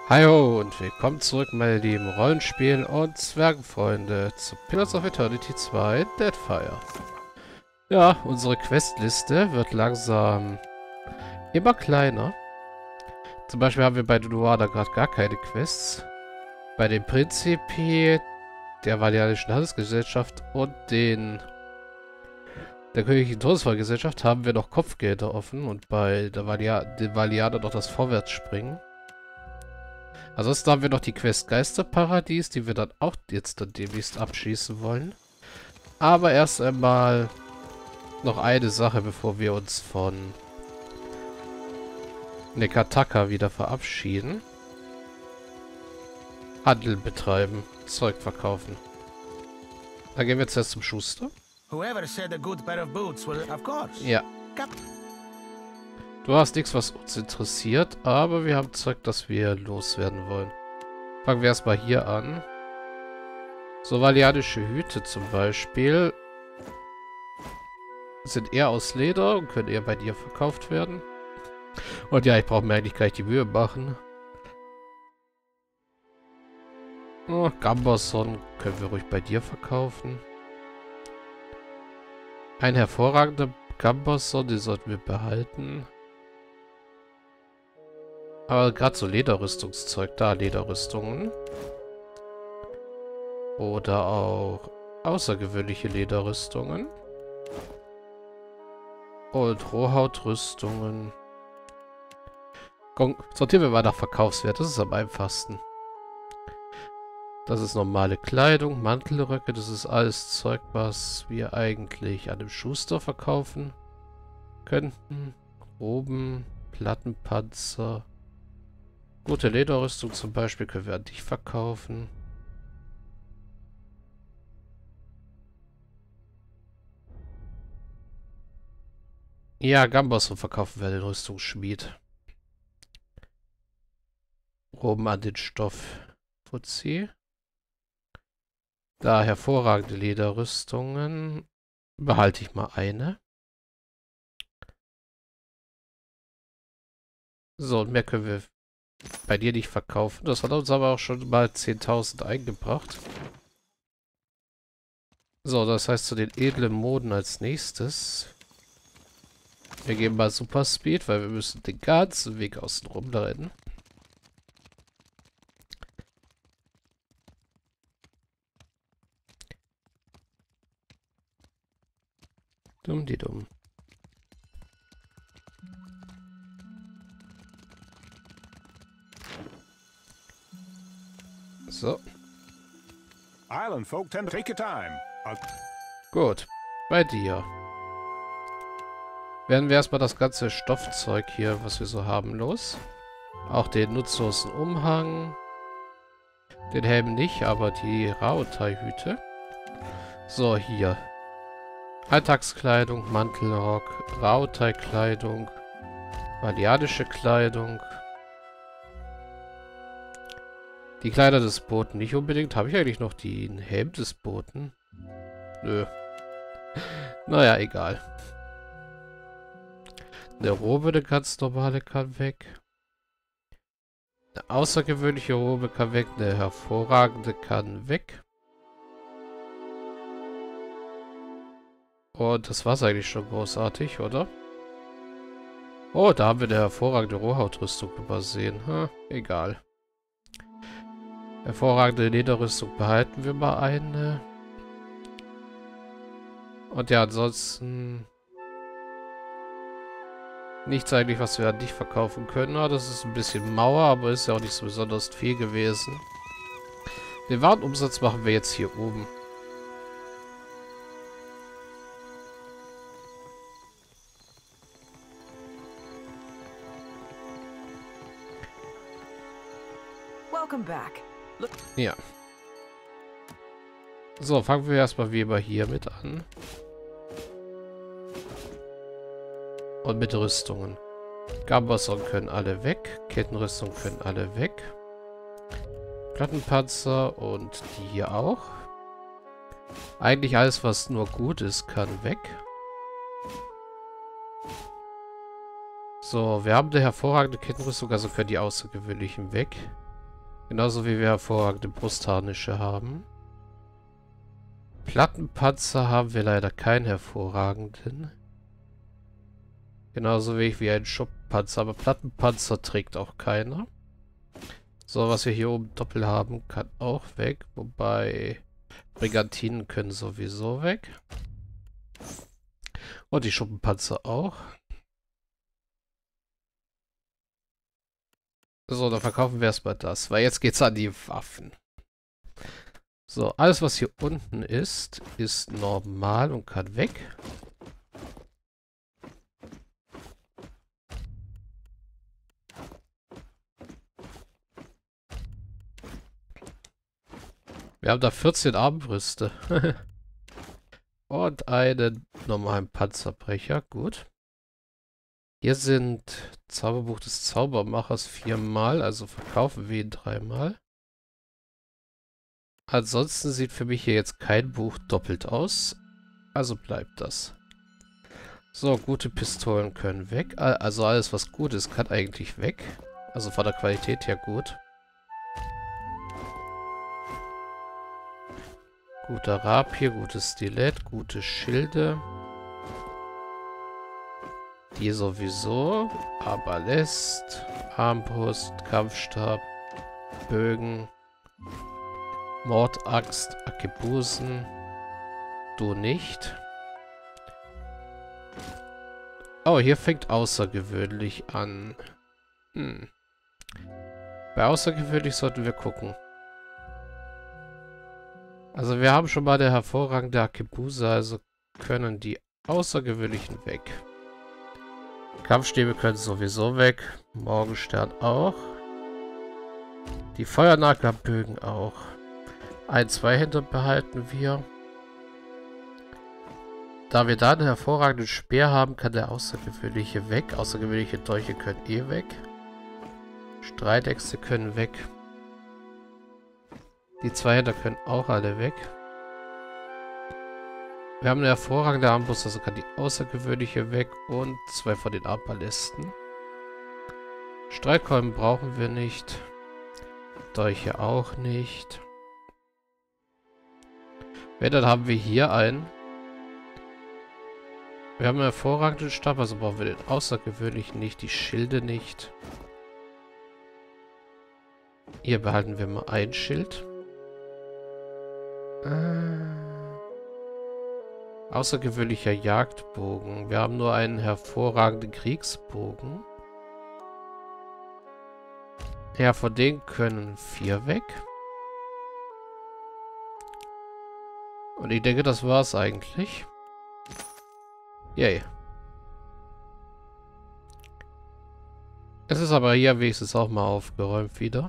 Hallo und willkommen zurück, meine lieben Rollenspiel- und Zwergenfreunde, zu Pillars of Eternity 2 Deadfire. Ja, unsere Questliste wird langsam immer kleiner. Zum Beispiel haben wir bei Duada gerade gar keine Quests. Bei dem Prinzipi, der Valianischen Handelsgesellschaft und der Königlichen Todesfallgesellschaft haben wir noch Kopfgelder offen und bei der Valianer noch das Vorwärtsspringen. Ansonsten haben wir noch die Quest Geisterparadies, die wir dann auch jetzt dann demnächst abschließen wollen. Aber erst einmal noch eine Sache, bevor wir uns von Nekataka wieder verabschieden. Handel betreiben, Zeug verkaufen. Dann gehen wir jetzt erst zum Schuster. Whoever said a good pair of boots will, of course. Ja. Du hast nichts, was uns interessiert, aber wir haben Zeug, das wir loswerden wollen. Fangen wir erstmal hier an. So valianische Hüte zum Beispiel sind eher aus Leder und können eher bei dir verkauft werden. Und ja, ich brauche mir eigentlich gar nicht die Mühe machen. Oh, Gambason können wir ruhig bei dir verkaufen. Ein hervorragender Gambason, den sollten wir behalten. Aber gerade so Lederrüstungszeug, da Lederrüstungen. Oder auch außergewöhnliche Lederrüstungen. Und Rohhautrüstungen. Sortieren wir mal nach Verkaufswert, das ist am einfachsten. Das ist normale Kleidung, Mantelröcke, das ist alles Zeug, was wir eigentlich an dem Schuster verkaufen könnten. Roben, Plattenpanzer. Gute Lederrüstung zum Beispiel können wir an dich verkaufen. Ja, Gambason verkaufen wir den Rüstungsschmied. Roben an den Stoff. Fuzzi. Da hervorragende Lederrüstungen. Behalte ich mal eine. So, und mehr können wir bei dir nicht verkaufen. Das hat uns aber auch schon mal 10.000 eingebracht. So, das heißt zu den edlen Moden als nächstes. Wir geben mal Super Speed, weil wir müssen den ganzen Weg außen rum rennen. Dumm die dumm. So. Island folk tend to take your time. Gut. Bei dir. Werden wir erstmal das ganze Stoffzeug hier, was wir so haben, los. Auch den nutzlosen Umhang. Den Helm nicht, aber die Raotai-Hüte. So, hier. Alltagskleidung, Mantelrock, Raotai-Kleidung, valianische Kleidung. Die Kleider des Boten nicht unbedingt. Habe ich eigentlich noch den Helm des Boten? Nö. Naja, egal. Eine Robe, eine ganz normale, kann weg. Eine außergewöhnliche Robe kann weg. Eine hervorragende kann weg. Und das war's eigentlich schon großartig, oder? Oh, da haben wir eine hervorragende Rohhautrüstung übersehen. Egal. Hervorragende Lederrüstung behalten wir mal eine. Und ja, ansonsten nichts eigentlich, was wir an dich verkaufen können. Ah, das ist ein bisschen Mauer, aber ist ja auch nicht so besonders viel gewesen. Den Warenumsatz machen wir jetzt hier oben. Welcome back. Ja. So, fangen wir erstmal wie immer hier mit an. Und mit Rüstungen. Gambason können alle weg. Kettenrüstung können alle weg. Plattenpanzer und die hier auch. Eigentlich alles, was nur gut ist, kann weg. So, wir haben eine hervorragende Kettenrüstung, also können die außergewöhnlichen weg. Genauso wie wir hervorragende Brustharnische haben. Plattenpanzer haben wir leider keinen hervorragenden. Genauso wenig wie ein Schuppenpanzer, aber Plattenpanzer trägt auch keiner. So, was wir hier oben doppelt haben, kann auch weg. Wobei Brigantinen können sowieso weg. Und die Schuppenpanzer auch. So, dann verkaufen wir erstmal das, weil jetzt geht's an die Waffen. So, alles was hier unten ist normal und kann weg. Wir haben da 14 Armbrüste. Und einen normalen Panzerbrecher. Gut. Hier sind Zauberbuch des Zaubermachers 4-mal, also verkaufen wir ihn 3-mal. Ansonsten sieht für mich hier jetzt kein Buch doppelt aus. Also bleibt das. So, gute Pistolen können weg. Also alles, was gut ist, kann eigentlich weg. Also von der Qualität her gut. Guter Rapier, gutes Stilett, gute Schilde. Die sowieso. Arbalest, Armbrust, Kampfstab, Bögen, Mordaxt, Arkebusen. Du nicht. Oh, hier fängt außergewöhnlich an. Bei außergewöhnlich sollten wir gucken. Also wir haben schon mal der hervorragende Arkebuse, also können die außergewöhnlichen weg. Kampfstäbe können sowieso weg. Morgenstern auch. Die Feuernahkarbögen auch. Ein Zweihänder behalten wir. Da wir da einen hervorragenden Speer haben, kann der außergewöhnliche weg. Außergewöhnliche Dolche können eh weg. Streitäxte können weg. Die Zweihänder können auch alle weg. Wir haben eine hervorragende Armbrust, also kann die außergewöhnliche weg und 2 von den Arbalisten. Streitkolben brauchen wir nicht. Dolche auch nicht. Wenn, dann haben wir hier einen. Wir haben einen hervorragenden Stab, also brauchen wir den außergewöhnlichen nicht, die Schilde nicht. Hier behalten wir mal ein Schild. Außergewöhnlicher Jagdbogen. Wir haben nur einen hervorragenden Kriegsbogen. Ja, von denen können 4 weg. Und ich denke, das war's eigentlich. Yay. Es ist aber hier wenigstens auch mal aufgeräumt wieder.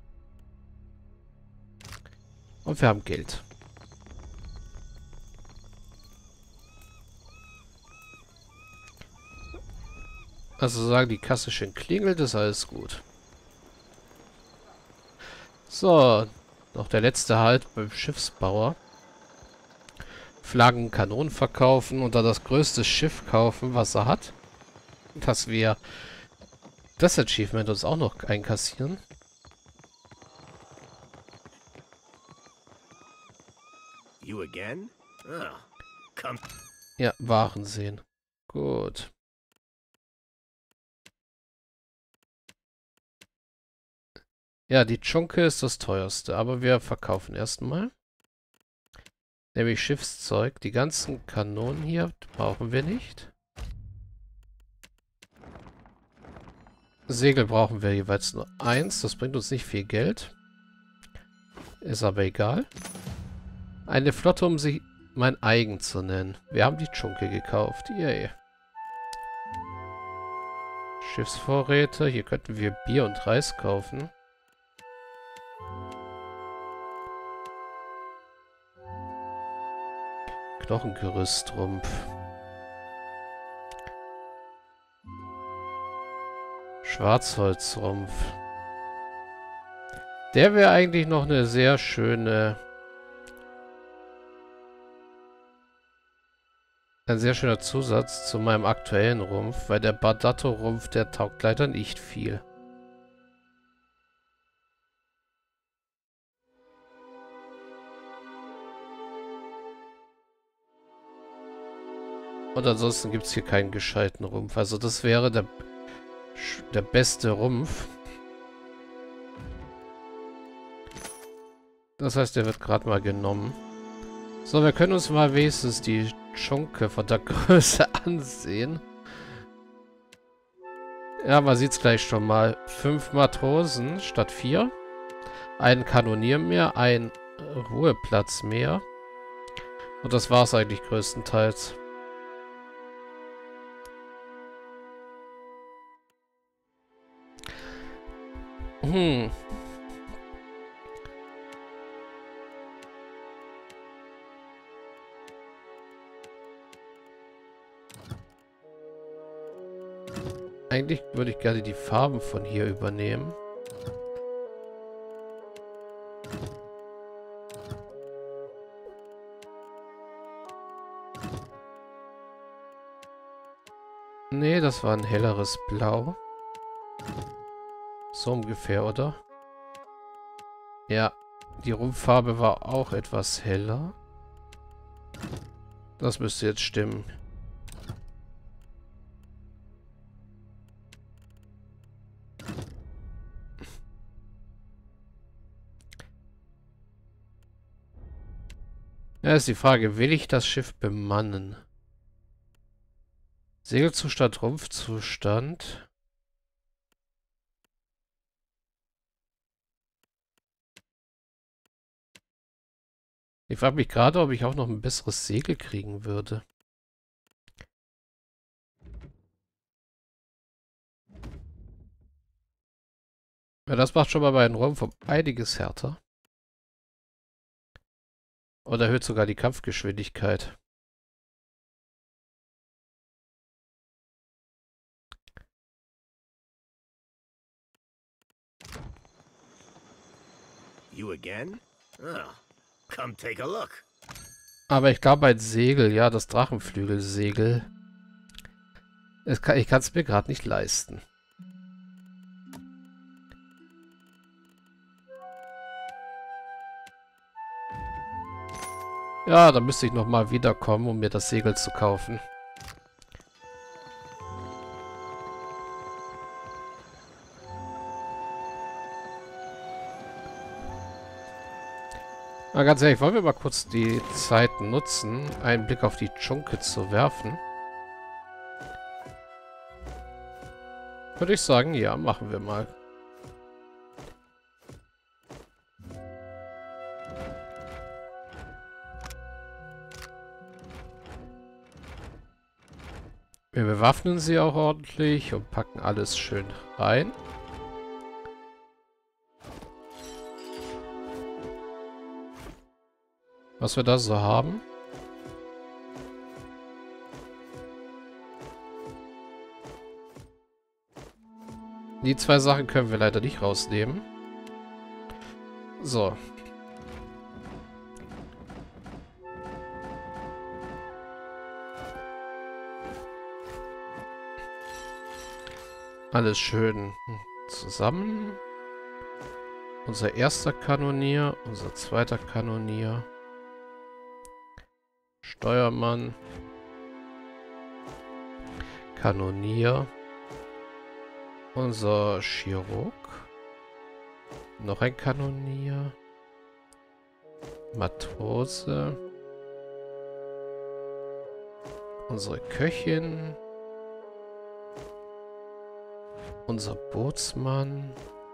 Und wir haben Geld. Also sagen die Kasse schön klingelt, ist alles gut. So, noch der letzte Halt beim Schiffsbauer. Flaggen, Kanonen verkaufen und dann das größte Schiff kaufen, was er hat. Dass wir das Achievement uns auch noch einkassieren. You again? Oh, come. Ja, Waren sehen. Gut. Ja, die Tschunke ist das teuerste, aber wir verkaufen erstmal. Nämlich Schiffszeug. Die ganzen Kanonen hier brauchen wir nicht. Segel brauchen wir jeweils nur 1. Das bringt uns nicht viel Geld. Ist aber egal. Eine Flotte, um sie mein eigen zu nennen. Wir haben die Tschunke gekauft. Yay. Schiffsvorräte. Hier könnten wir Bier und Reis kaufen. Knochengerüstrumpf. Schwarzholzrumpf. Der wäre eigentlich noch eine sehr schöne... Ein sehr schöner Zusatz zu meinem aktuellen Rumpf, weil der Bardato-Rumpf, der taugt leider nicht viel. Und ansonsten gibt es hier keinen gescheiten Rumpf. Also das wäre der beste Rumpf. Das heißt, der wird gerade mal genommen. So, wir können uns mal wenigstens die Schunke von der Größe ansehen. Ja, man sieht es gleich schon mal. 5 Matrosen statt 4. Ein Kanonier mehr, ein Ruheplatz mehr. Und das war es eigentlich größtenteils. Eigentlich würde ich gerne die Farben von hier übernehmen. Nee, das war ein helleres Blau. So ungefähr, oder? Ja, die Rumpffarbe war auch etwas heller. Das müsste jetzt stimmen. Ja, ist die Frage, will ich das Schiff bemannen? Segelzustand, Rumpfzustand. Ich frage mich gerade, ob ich auch noch ein besseres Segel kriegen würde. Ja, das macht schon mal bei einem Rumpf um einiges härter. Und erhöht sogar die Kampfgeschwindigkeit. You again? Oh, come take a look. Aber ich glaube, ein Segel, ja, das Drachenflügelsegel. Ich kann es mir gerade nicht leisten. Ja, da müsste ich nochmal wiederkommen, um mir das Segel zu kaufen. Na, ganz ehrlich, wollen wir mal kurz die Zeit nutzen, einen Blick auf die Schunke zu werfen? Würde ich sagen, ja, machen wir mal. Wir bewaffnen sie auch ordentlich und packen alles schön rein. Was wir da so haben. Die 2 Sachen können wir leider nicht rausnehmen. So. Alles schön zusammen. Unser erster Kanonier, unser zweiter Kanonier. Steuermann. Kanonier. Unser Chirurg. Noch ein Kanonier. Matrose. Unsere Köchin. Unser Bootsmann.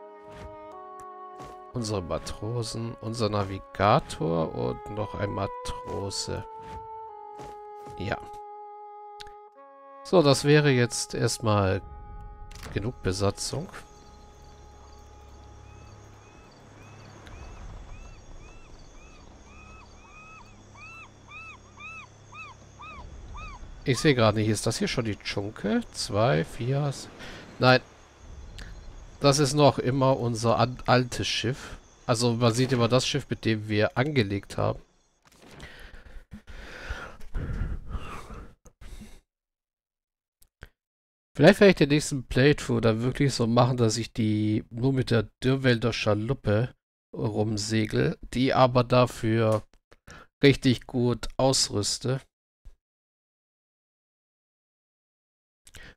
Unsere Matrosen. Unser Navigator und noch ein Matrose. Ja. So, das wäre jetzt erstmal genug Besatzung. Ich sehe gerade nicht, ist das hier schon die Schunke? 2, 4... Nein. Das ist noch immer unser altes Schiff. Also man sieht immer das Schiff, mit dem wir angelegt haben. Vielleicht werde ich den nächsten Playthrough dann wirklich so machen, dass ich die nur mit der Dürrwälder Schaluppe rumsegel, die aber dafür richtig gut ausrüste.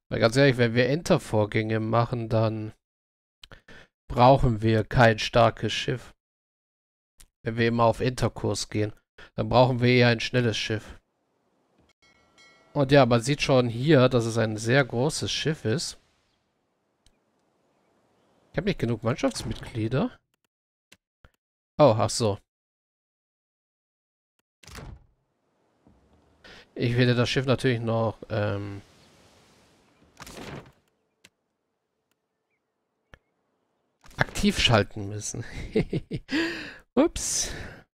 Weil ganz ehrlich, wenn wir Enter-Vorgänge machen, dann brauchen wir kein starkes Schiff. Wenn wir immer auf Enter-Kurs gehen, dann brauchen wir eher ein schnelles Schiff. Und ja, man sieht schon hier, dass es ein sehr großes Schiff ist. Ich habe nicht genug Mannschaftsmitglieder. Oh, ach so. Ich werde das Schiff natürlich noch, aktiv schalten müssen. Ups.